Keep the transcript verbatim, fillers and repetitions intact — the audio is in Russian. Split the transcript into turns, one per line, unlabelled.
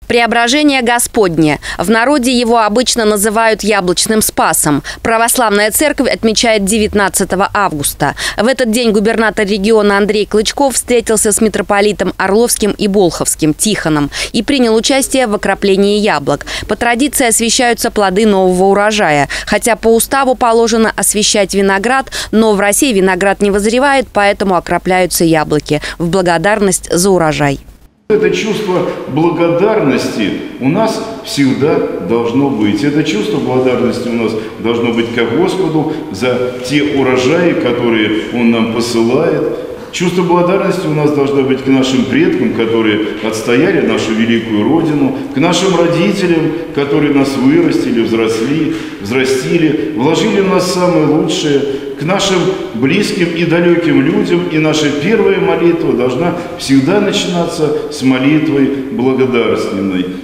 Преображение Господне. В народе его обычно называют Яблочным Спасом. Православная церковь отмечает девятнадцатого августа. В этот день губернатор региона Андрей Клычков встретился с митрополитом Орловским и Болховским Тихоном и принял участие в окроплении яблок. По традиции освящаются плоды нового урожая. Хотя по уставу положено освящать виноград, но в России виноград не вызревает, поэтому окропляются яблоки в благодарность за урожай.
Это чувство благодарности у нас всегда должно быть. Это чувство благодарности у нас должно быть к Господу за те урожаи, которые Он нам посылает. Чувство благодарности у нас должно быть к нашим предкам, которые отстояли нашу великую Родину, к нашим родителям, которые нас вырастили, взросли, взрастили, вложили в нас самое лучшее, к нашим близким и далеким людям. И наша первая молитва должна всегда начинаться с молитвы благодарственной.